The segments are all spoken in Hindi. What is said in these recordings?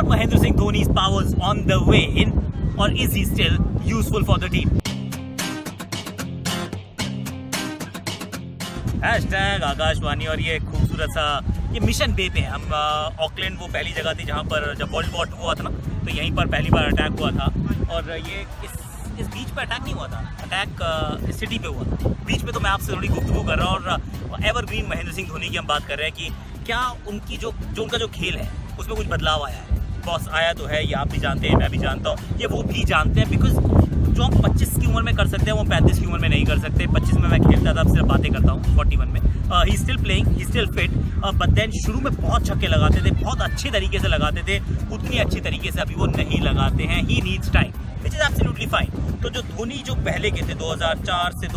Mahendra Singh Dhoni's powers on the way in, or is he still useful for the team? Hashtag Akashvani. और ये खूबसूरत सा ये मिशन बे पे है हम। ऑकलैंड वो पहली जगह थी जहाँ पर जब वर्ल्ड वॉर 2 हुआ था ना, तो यहीं पर पहली बार अटैक हुआ था। और ये इस बीच पे अटैक नहीं हुआ था, अटैक इस सिटी पे हुआ था। बीच पे तो मैं आपसे थोड़ी गुफ्तगू कर रहा हूँ। और एवरग्रीन महेंद्र सिंह धोनी की हम बात कर रहे हैं कि क्या उनकी जो उनका जो खेल है उसमें कुछ बदलाव आया है। बॉस आया तो है, ये आप भी जानते हैं, मैं भी जानता हूँ, ये वो भी जानते हैं। बिकॉज जो हम 25 की उम्र में कर सकते हैं वो 35 की उम्र में नहीं कर सकते। 25 में मैं खेलता था, अब सिर्फ बातें करता हूँ। 41 में ही still playing, he still fit, but then शुरू में बहुत छक्के लगाते थे, बहुत अच्छे तरीके से लगाते थे। उतनी अच्छी तरीके से अभी वो नहीं लगाते हैं। He needs time, which is absolutely fine. तो जो धोनी जो पहले के थे 2004 से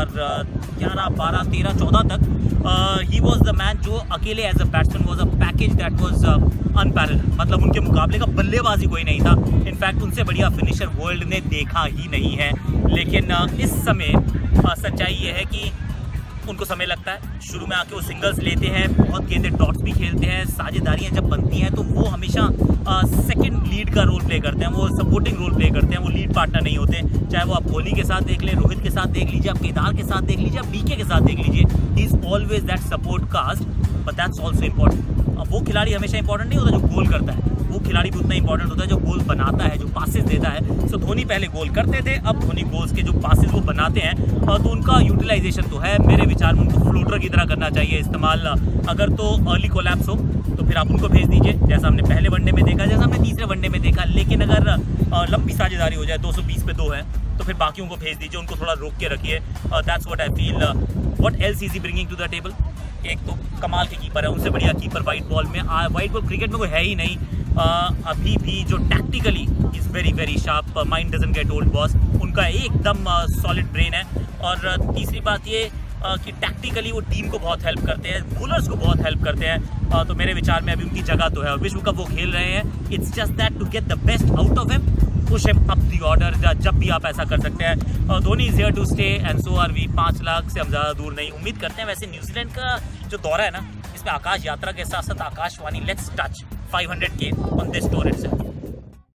2011, 12, 13, 14 तक, ही वॉज द मैन जो अकेले as a batsman was a package that was unparalleled. मतलब उनके मुकाबले का बल्लेबाजी कोई नहीं था। इनफैक्ट उनसे बढ़िया फिनिशर वर्ल्ड ने देखा ही नहीं है। लेकिन इस समय सच्चाई ये है कि उनको समय लगता है। शुरू में आके वो सिंगल्स लेते हैं, बहुत गेंदे डॉट्स भी खेलते हैं। साझेदारियाँ जब बनती हैं तो वो हमेशा सेकंड लीड का रोल प्ले करते हैं, वो सपोर्टिंग रोल प्ले करते हैं, वो लीड पार्टनर नहीं होते। चाहे वो आप कोहली के साथ देख लें, रोहित के साथ देख लीजिए, आप केदार के साथ देख लीजिए, आप बीके के साथ देख लीजिए। He is always that support cast, but that's also important. वो खिलाड़ी हमेशा इंपॉर्टेंट नहीं होता जो गोल करता है, वो खिलाड़ी भी उतना इंपॉर्टेंट होता है जो गोल बनाता है, जो पासेस देता है। सो धोनी पहले गोल करते थे, अब धोनी गोल्स के जो पासेस वो बनाते हैं, तो उनका यूटिलाइजेशन तो है। मेरे विचार में उनको फ्लोटर की तरह करना चाहिए इस्तेमाल। अगर तो अर्ली कोलैप्स हो तो फिर आप उनको भेज दीजिए, जैसा हमने पहले वनडे में देखा, जैसा हमने तीसरे वनडे में देखा। लेकिन अगर लंबी साझेदारी हो जाए, 220 पे 2 है, तो फिर बाकियों को भेज दीजिए, उनको थोड़ा रोक के रखिए। That's what I feel. What else is he bringing to the table? एक तो कमाल के कीपर है, उनसे बढ़िया कीपर वाइट बॉल में, वाइट बॉल क्रिकेट में कोई है ही नहीं। अभी भी जो tactically is very very sharp, mind doesn't get old boss. उनका एकदम सॉलिड ब्रेन है। और तीसरी बात ये कि टैक्टिकली वो टीम को बहुत हेल्प करते हैं, बॉलर्स को बहुत हेल्प करते हैं। तो मेरे विचार में अभी उनकी जगह तो है और विश्व कप वो खेल रहे हैं। It's just that to get the best out of him, push him up the order. जब भी आप ऐसा कर सकते हैं। Dhoni is here to stay and so are we. 5 lakh से हम ज़्यादा दूर नहीं। उम्मीद करते हैं। वैसे न्यूजीलैंड का जो दौरा है ना, इसमें आकाश यात्रा के साथ साथ Akashvani let's touch 500K on this tour itself.